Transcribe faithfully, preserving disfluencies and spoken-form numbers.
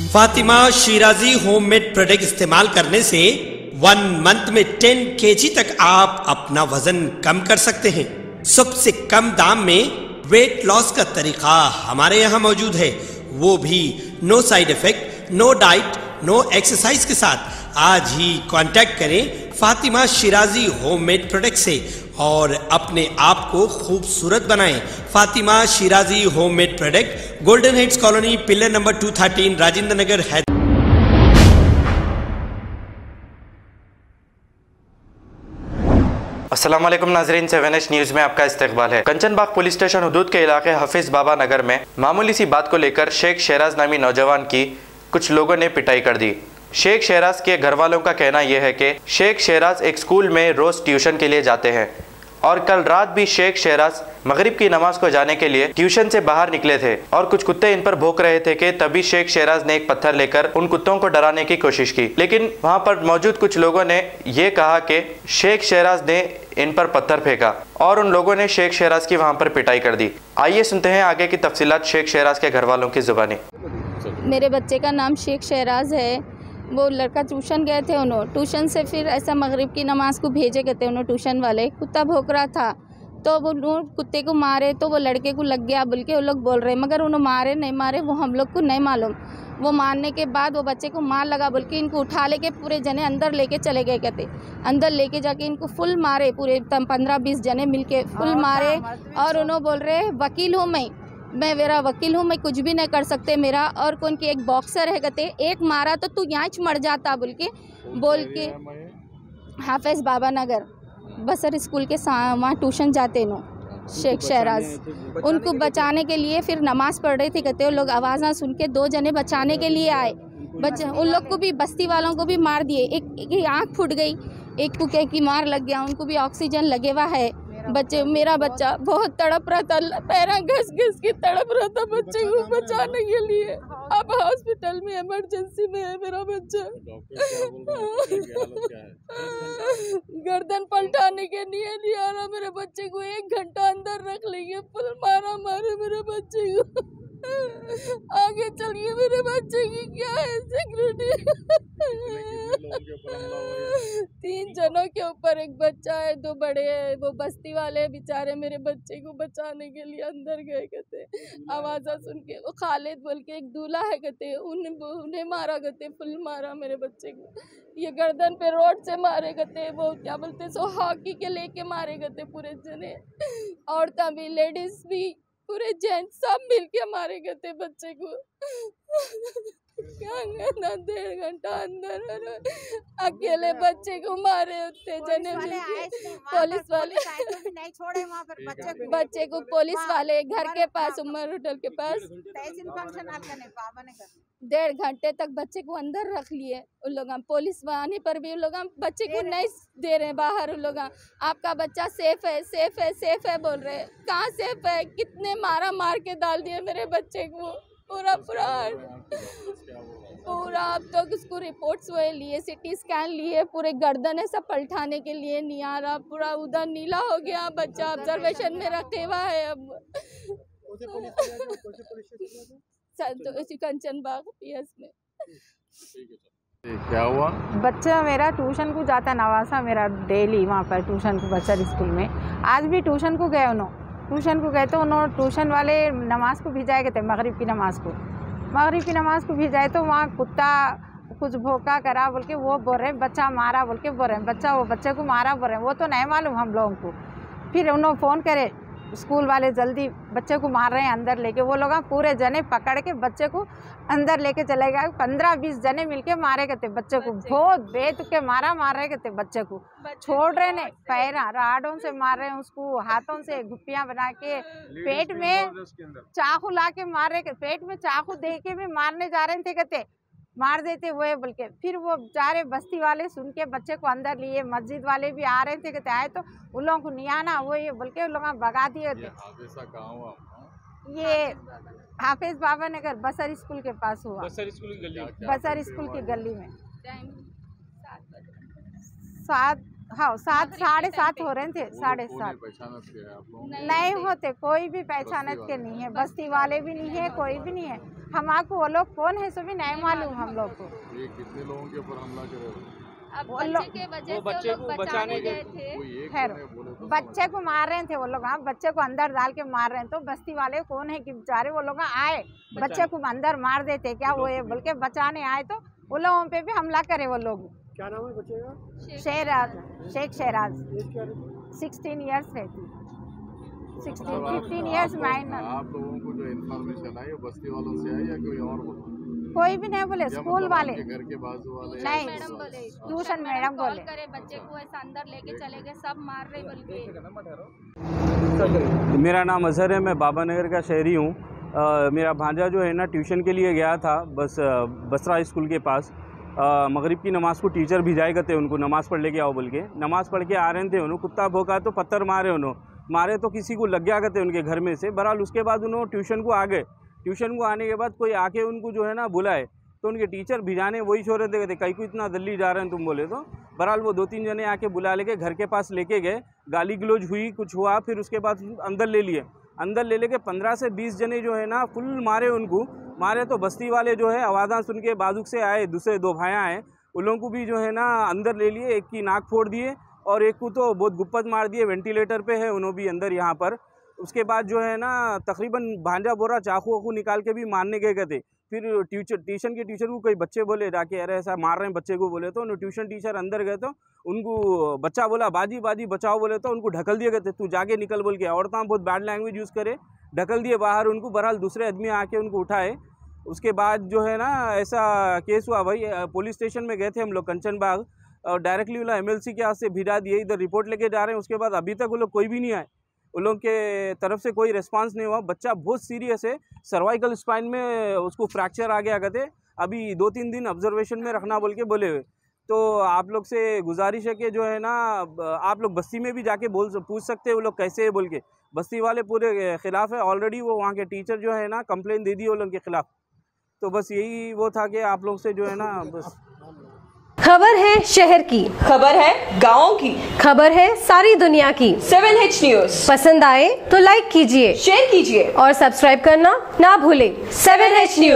Fatima Shirazi homemade product इस्तेमाल करने से वन मंथ में टेन केजी तक आप अपना वजन कम कर सकते हैं। सबसे कम दाम में वेट लॉस का तरीका हमारे यहाँ मौजूद है, वो भी no side effect, no diet, no exercise के साथ। आज ही कांटेक्ट करें फातिमा शिराजी होममेड प्रोडक्ट से और अपने आप को खूबसूरत बनाएं। Fatima Shirazi homemade product, golden heads colony, pillar number two thirteen, Rajendra Nagar, Hyderabad. अस्सलाम वालेकुम नाजरीन, सेवन एच न्यूज़ में आपका इस्तकबाल है। कंचनबाग पुलिस स्टेशन हुदूद के इलाके हफीज बाबा नगर में मामूली सी बात को लेकर शेख शहराज नामी नौजवान की कुछ लोगों ने पिटाई कर दी। शेख शहराज के घर वालों का कहना यह है कि शेख शहराज एक स्कूल में रोज़ ट्यूशन के लिए जाते हैं और कल रात भी शेख शहराज मगरिब की नमाज को जाने के लिए ट्यूशन से बाहर निकले थे और कुछ कुत्ते इन पर भौंक रहे थे कि तभी शेख शहराज ने एक पत्थर लेकर उन कुत्तों को डराने की कोशिश की, लेकिन वहां पर मौजूद कुछ लोगों ने ये कहा कि शेख शहराज ने इन पर पत्थर फेंका और उन लोगों ने शेख शहराज की वहां पर पिटाई कर दी। आइए सुनते हैं आगे की तफसीलात शेख शहराज के घर वालों की जुबानी। मेरे बच्चे का नाम शेख शहराज है। वो लड़का ट्यूशन गए थे, उन्होंने ट्यूशन से फिर ऐसा मगरिब की नमाज को भेजे गए थे। उन्होंने ट्यूशन वाले कुत्ता भौंक रहा था तो वो कुत्ते को मारे तो वो लड़के को लग गया बोल के वो लोग बोल रहे, मगर उन्होंने मारे नहीं मारे वो हम लोग को नहीं मालूम। वो मारने के बाद वो बच्चे को मार लगा बोल के इनको उठा लेके पूरे जने अंदर लेके चले गए। कहते अंदर लेके जाके इनको फुल मारे, पूरे पंद्रह बीस जने मिलके फुल मारे और उन्होंने बोल रहे वकील हूँ मैं मैं मेरा वकील हूँ, मैं कुछ भी नहीं कर सकते मेरा। और कौन की एक बॉक्सर है, कहते एक मारा तो तू यहाँ मर जाता बोल के बोल के हाफिज बाबा नगर बसर स्कूल के वहाँ ट्यूशन जाते नो शेख शहराज। उनको बचाने के लिए फिर नमाज पढ़ रहे थे, कहते वो लोग आवाज़ सुन के दो जने बचाने के लिए आए। बच उन लोग को भी बस्ती वालों को भी मार दिए। एक की आँख फूट गई, एक को क्या की मार लग गया, उनको भी ऑक्सीजन लगे हुआ है। बच्चे मेरा बच्चा बहुत तड़प रहा था, पैरा घस घस के तड़प रहा था बच्चे को बचाने के लिए। अब हॉस्पिटल में इमरजेंसी में है मेरा बच्चा। गर्दन पलटाने के लिए नहीं आ रहा मेरे बच्चे को, एक घंटा अंदर रख लेंगे, फुल मारा मारे मेरे बच्चे को। आगे चलिए मेरे बच्चे की क्या है सिक्योरिटी। तीन जनों के ऊपर एक बच्चा है, दो बड़े हैं। वो बस्ती वाले बेचारे मेरे बच्चे को बचाने के लिए अंदर गए, कहते आवाज़ सुन के। वो खालिद बोल के एक दूल्हा है, कहते उन्हें उन्हें मारा, कहते फुल मारा मेरे बच्चे को। ये गर्दन पे रोड से मारे, कहते वो क्या बोलते सो हॉकी के लेके मारे, कहते पूरे जने, औरतें भी लेडीज भी पूरे जेंट्स सब मिलके मारे गए थे बच्चे को। क्या ना डेढ़ घंटा अंदर अकेले बच्चे को मारे होते जने मिलके। पुलिस वाले नहीं छोड़े वहाँ पर बच्चे को बच्चे को पुलिस वाले घर के पास, उमर होटल के पास डेढ़ घंटे तक बच्चे को अंदर रख लिए उन लोग। पुलिस आने पर भी उन लोग बच्चे को नहीं दे रहे बाहर। उन लोग आपका बच्चा सेफ है सेफ है सेफ है बोल रहे, कहाँ सेफ है? कितने मारा मार के डाल दिए मेरे बच्चे को पूरा पूरा पूरा। अब तक तो उसको रिपोर्ट्स हुए लिए, सिटी स्कैन लिए, पूरे गर्दन ऐसा पलटाने के लिए नहीं आ रहा, पूरा उधर नीला हो गया बच्चा, ऑब्जर्वेशन में रखे हुआ है। अब कंचनबाग पीएस में क्या हुआ? बच्चा मेरा ट्यूशन को जाता नवासा, मेरा डेली वहाँ पर ट्यूशन को बच्चा स्कूल में। आज भी ट्यूशन को गए, उन्होंने ट्यूशन को गए तो उन्होंने ट्यूशन वाले नमाज को भिजाए गए थे, मगरिब की नमाज को मगरिब की नमाज को भिजाए तो वहाँ कुत्ता कुछ भौंका करा बोल के वो बोल रहे बच्चा मारा बोल के बोल रहे बच्चा वो बच्चे को मारा बोल रहे, वो तो नहीं मालूम हम लोगों को। फिर उन्होंने फ़ोन करे स्कूल वाले, जल्दी बच्चे को मार रहे हैं अंदर लेके। वो लोग पूरे जने पकड़ के बच्चे को अंदर लेके चले गए। पंद्रह बीस जने मिलके मारे गए थे बच्चे को, बहुत बेतुके मारा मार रहे थे बच्चे को, छोड़ रहे नहीं, पैरा राडों से मार रहे हैं उसको, हाथों से गुप्पियां बना के, पेट में चाकू ला के मार रहे, पेट में चाकू दे के भी मारने जा रहे थे, कहते मार देते हुए बोल के। फिर वो बेचारे बस्ती वाले सुन के बच्चे को अंदर लिए, मस्जिद वाले भी आ रहे थे, कहते आए तो उन लोगों को नहीं आना वो ये बोल के उन लोग भगा दिए थे। ये हाफिज बाबा नगर बसर स्कूल के पास हुआ, बसर स्कूल की गली, बसर स्कूल की गली में सात हाँ सात साढ़े सात हो रहे थे, साढ़े सात। नहीं होते, कोई भी पहचानत के नहीं है, बस्ती वाले भी नहीं है, कोई भी नहीं है। हमारे वो लोग कौन है सो भी नहीं मालूम हम लोग को। ये कितने लोगों के ऊपर हमला करे? अब बच्चे के वजह से बच्चे को बचाने गए थे। खैर बच्चे को मार रहे थे वो लोग, हाँ बच्चे को अंदर डाल के मार रहे हैं। तो बस्ती वाले कौन है कि बेचारे वो लोग आए बच्चे को अंदर मार देते क्या वो ये बोल के बचाने आए, तो वो लोगों पे भी हमला करे वो लोग। क्या नाम है बच्चे का? शेराज, शेख शेराज। सिक्सटीन ईयर्स रहती, सिक्सटीन फिफ्टीन ईयर्स माइनर। आप लोगों को जो इन्फॉर्मेशन आई बस्ती वालों से आई या कोई और बोला? कोई भी नहीं बोले, स्कूल वाले, घर के बाजू वाले नहीं बोले, ट्यूशन मैडम बोले करे बच्चे को ऐसा अंदर लेके चले गए, सब मार रहे बोल के। मेरा नाम अजहर है, मैं बाबा नगर का शहरी हूँ। मेरा भांजा जो है ना ट्यूशन के लिए गया था बस बसरा स्कूल के पास। मगरिब की नमाज़ को टीचर भिजाए गए थे उनको, नमाज़ पढ़ लेके आओ बोल के। नमाज़ पढ़ के आ रहे थे, उन्होंने कुत्ता भौंका तो पत्थर मारे, उन्होंने मारे तो किसी को लग गया करते उनके घर में से। बहरहाल उसके बाद उन्होंने ट्यूशन को आ गए। ट्यूशन को आने के बाद कोई आके उनको जो है ना बुलाए, तो उनके टीचर भिजाने वही छोड़ रहे थे, कहीं को इतना दिल्ली जा रहे हैं तुम बोले तो। बहरहाल वो दो तीन जने आके बुला लेके घर के पास लेके गए, गाली गलौज हुई, कुछ हुआ, फिर उसके बाद अंदर ले लिए। अंदर ले लेके पंद्रह से बीस जने जो है ना फुल मारे उनको। मारे तो बस्ती वाले जो है आवाज़ां सुन के बाजुक से आए, दूसरे दो भाइयाँ आए, उन लोगों को भी जो है ना अंदर ले लिए। एक की नाक फोड़ दिए और एक को तो बहुत गुप्पत मार दिए, वेंटिलेटर पे है उन्होंने भी अंदर यहाँ पर। उसके बाद जो है ना तकरीबन भांजा बोरा चाकू वाकू निकाल के भी मारने गए गए थे। फिर टीचर ट्यूशन के टीचर को कोई बच्चे बोले जाके अरे ऐसा मार रहे हैं बच्चे को बोले, तो उन्होंने ट्यूशन टीचर अंदर गए तो उनको बच्चा बोला बाजी बाजी बचाओ बोले, तो उनको ढकल दिए गए थे, तू जाके निकल बोल के। औरतां बहुत बैड लैंग्वेज यूज़ करे, ढकल दिए बाहर उनको। बहरहाल दूसरे आदमी आके उनको उठाए। उसके बाद जो है ना ऐसा केस हुआ भाई, पुलिस स्टेशन में गए थे हम लोग कंचन बाग, और डायरेक्टली वाला एम एल सी के हाथ से भिजा दिए, इधर रिपोर्ट लेके जा रहे हैं। उसके बाद अभी तक वो लोग कोई भी नहीं आए, उन लोगों के तरफ से कोई रिस्पांस नहीं हुआ। बच्चा बहुत सीरियस है, सर्वाइकल स्पाइन में उसको फ्रैक्चर आ गया कहते, अभी दो तीन दिन ऑब्जर्वेशन में रखना बोल के बोले हुए। तो आप लोग से गुजारिश है कि जो है ना आप लोग बस्ती में भी जाके बोल पूछ सकते हैं वो लोग कैसे है बोल के। बस्ती वाले पूरे खिलाफ है, ऑलरेडी वो वहाँ के टीचर जो है ना कंप्लेन दे दी वो लोगों के खिलाफ। तो बस यही वो था कि आप लोग से जो है ना बस। खबर है शहर की, खबर है गाँव की, खबर है सारी दुनिया की। सेवन एच न्यूज पसंद आए तो लाइक कीजिए, शेयर कीजिए और सब्सक्राइब करना ना भूलें। Seven H news.